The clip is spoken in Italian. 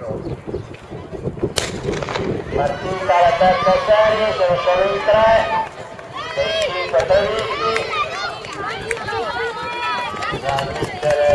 Partita alla terza serie, sono solo in 3 dei 5 previsti. Da vincere